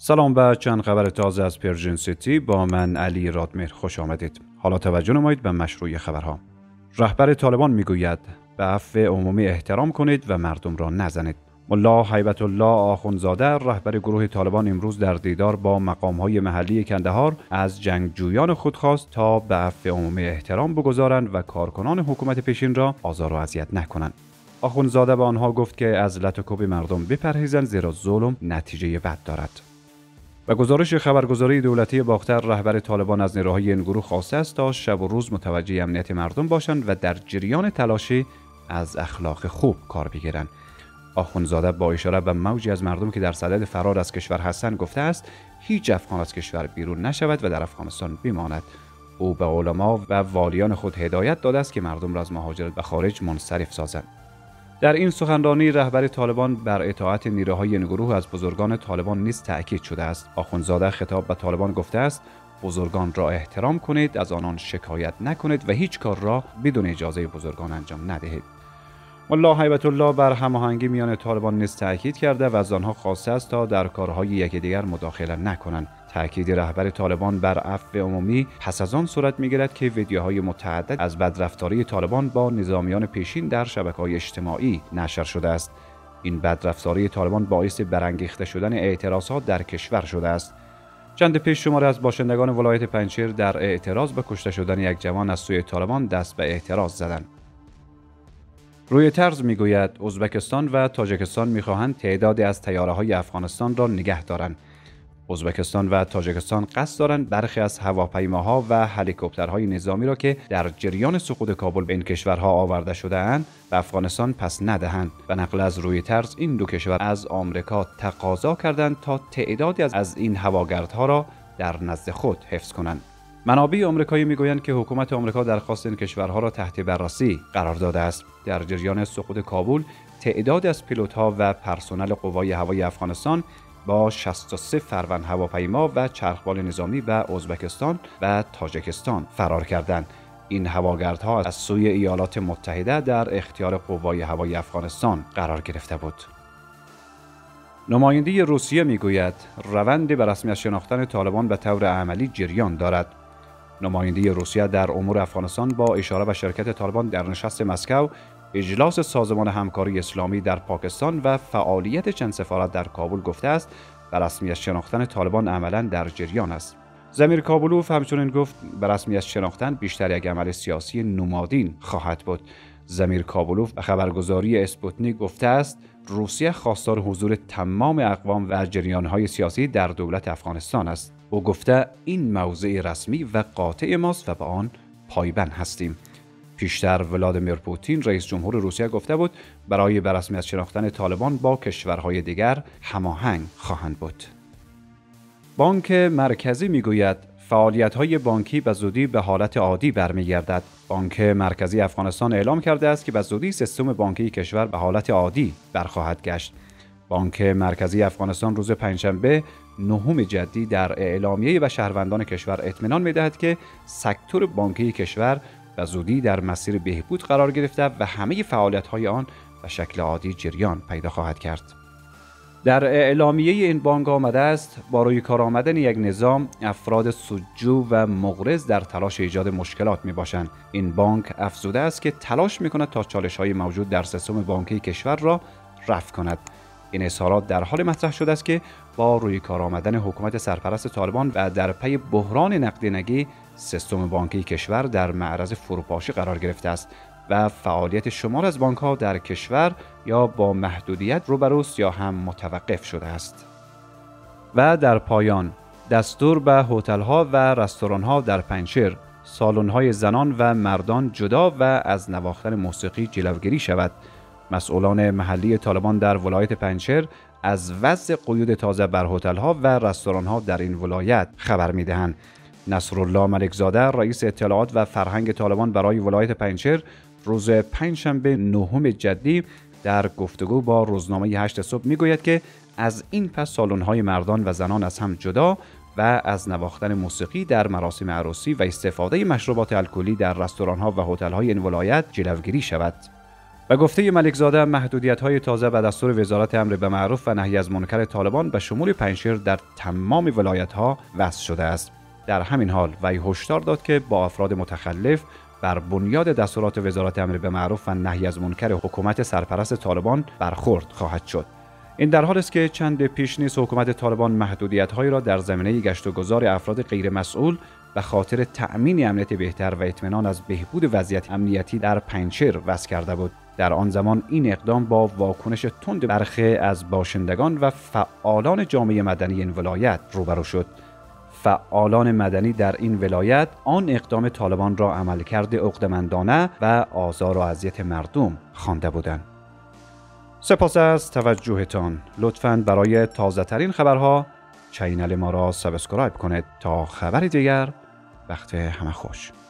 سلام و چند خبر تازه از پرژن سیتی با من علی رادمهر خوش آمدید. حالا توجه نمایید به مشروع خبرها. رهبر طالبان میگوید به عفو عمومی احترام کنید و مردم را نزنید. ملا هیبت الله آخوندزاده رهبر گروه طالبان امروز در دیدار با مقام‌های محلی کندهار از جنگجویان خود خواست تا به عفو عمومی احترام بگذارند و کارکنان حکومت پیشین را آزار و اذیت نکنند. آخوندزاده به آنها گفت که از لت و کوب مردم بپرهیزند زیرا ظلم نتیجه بد دارد. و گزارش خبرگزاری دولتی باختر رهبر طالبان از نیروهای این گروه خواسته است تا شب و روز متوجه امنیت مردم باشند و در جریان تلاشی از اخلاق خوب کار بگیرند. آخوندزاده با اشاره به موجی از مردم که در صدد فرار از کشور هستند گفته است هیچ افغان از کشور بیرون نشود و در افغانستان بماند. او به علما و والیان خود هدایت داده است که مردم را از مهاجرت به خارج منصرف سازند. در این سخنرانی رهبر طالبان بر اطاعت نیروهای این گروه از بزرگان طالبان نیز تأکید شده است. آخوندزاده خطاب به طالبان گفته است بزرگان را احترام کنید، از آنان شکایت نکنید و هیچ کار را بدون اجازه بزرگان انجام ندهید. ملا هیبت الله بر هماهنگی میان طالبان نیز تأکید کرده و از آنها خواسته است تا در کارهای یکدیگر مداخله نکنند. تأکید رهبر طالبان بر عفو عمومی پس از آن صورت می‌گیرد که ویدیوهای متعدد از بدرفتاری طالبان با نظامیان پیشین در شبکه‌های اجتماعی نشر شده است. این بدرفتاری طالبان باعث برانگیخته شدن اعتراضات در کشور شده است. چند پیش شماری از باشندگان ولایت پنجشیر در اعتراض به کشته شدن یک جوان از سوی طالبان دست به اعتراض زدند. رویترز میگوید ازبکستان و تاجیکستان میخواهند تعدادی از طیاره‌های افغانستان را نگه دارند. ازبکستان و تاجیکستان قصد دارند برخی از هواپیماها و هلیکوپترهای نظامی را که در جریان سقوط کابل به این کشورها آورده شده اند به افغانستان پس ندهند. به نقل از رویترز این دو کشور از آمریکا تقاضا کردند تا تعدادی از این هواگردها را در نزد خود حفظ کنند. منابع آمریکایی میگویند که حکومت آمریکا درخواست این کشورها را تحت بررسی قرار داده است. در جریان سقوط کابل تعدادی از پیلوت‌ها و پرسنل قوای هوایی افغانستان با 63 فروند هواپیما و چرخبال نظامی به ازبکستان و تاجیکستان فرار کردند. این هواگردها از سوی ایالات متحده در اختیار قوای هوایی افغانستان قرار گرفته بود. نماینده روسیه میگوید روند به رسمیت شناختن طالبان به طور عملی جریان دارد. نماینده روسیه در امور افغانستان با اشاره به شرکت طالبان در نشست مسکو، اجلاس سازمان همکاری اسلامی در پاکستان و فعالیت چند سفارت در کابل گفته است به رسمیت شناختن طالبان عملاً در جریان است. زمیر کابلوف همچنین گفت به رسمیت شناختن بیشتر یک عمل سیاسی نمادین خواهد بود. زمیر کابلوف به خبرگزاری اسپوتنیک گفته است روسیه خواستار حضور تمام اقوام و جریان‌های سیاسی در دولت افغانستان است. او گفته این موضع رسمی و قاطع ماست و به آن پایبند هستیم. پیشتر ولادیمیر پوتین رئیس جمهور روسیه گفته بود برای به رسمیت شناختن طالبان با کشورهای دیگر هماهنگ خواهند بود. بانک مرکزی میگوید فعالیت‌های بانکی به زودی به حالت عادی برمیگردد. بانک مرکزی افغانستان اعلام کرده است که به زودی سیستم بانکی کشور به حالت عادی برخواهد گشت. بانک مرکزی افغانستان روز پنجشنبه 9 جدی در اعلامیه به شهروندان کشور اطمینان می‌دهد که سکتور بانکی کشور به زودی در مسیر بهبود قرار گرفته و همه فعالیت‌های آن به شکل عادی جریان پیدا خواهد کرد. در اعلامیه این بانک آمده است با روی کار آمدن یک نظام افراد سودجو و مغرض در تلاش ایجاد مشکلات میباشند. این بانک افزوده است که تلاش میکند تا چالش‌های موجود در سیستم بانکی کشور را رفع کند. این اظهارات در حال مطرح شده است که با روی کار آمدن حکومت سرپرست طالبان و در پی بحران نقدینگی سیستم بانکی کشور در معرض فروپاشی قرار گرفته است و فعالیت شمار از بانک‌ها در کشور یا با محدودیت روبروست یا هم متوقف شده است. و در پایان دستور به هتل‌ها و رستوران‌ها در پنجشیر سالن‌های زنان و مردان جدا و از نواختن موسیقی جلوگیری شود. مسئولان محلی طالبان در ولایت پنجشیر از وضع قیود تازه بر هتل‌ها و رستوران‌ها در این ولایت خبر می‌دهند. نصرالله ملکزاده رئیس اطلاعات و فرهنگ طالبان برای ولایت پنجشیر روز پنجشنبه 9 جدی در گفتگو با روزنامه 8 صبح میگوید که از این پس سالن‌های مردان و زنان از هم جدا و از نواختن موسیقی در مراسم عروسی و استفاده مشروبات الکلی در رستوران‌ها و هتل‌های این ولایت جلوگیری شود. به گفته ملکزاده، محدودیت‌های تازه به دستور وزارت امر به معروف و نهی از منکر طالبان به شمول پنجشیر در تمام ولایت‌ها وضع شده است. در همین حال وی هشدار داد که با افراد متخلف بر بنیاد دستورات وزارت امر به معروف و نهی از منکر حکومت سرپرست طالبان برخورد خواهد شد. این در حالی است که چند پیش نیز حکومت طالبان محدودیت‌هایی را در زمینه گشت و گذار افراد غیرمسئول به خاطر تأمین امنیت بهتر و اطمینان از بهبود وضعیت امنیتی در پنجشیر وضع کرده بود. در آن زمان این اقدام با واکنش تند برخی از باشندگان و فعالان جامعه مدنی این ولایت روبرو شد. فعالان مدنی در این ولایت آن اقدام طالبان را عملکرد عقده‌مندانه و آزار و اذیت مردم خوانده بودند. سپاس از توجهتان. لطفاً برای تازه ترین خبرها چینل ما را سابسکرایب کنید. تا خبر دیگر، وقت همه خوش.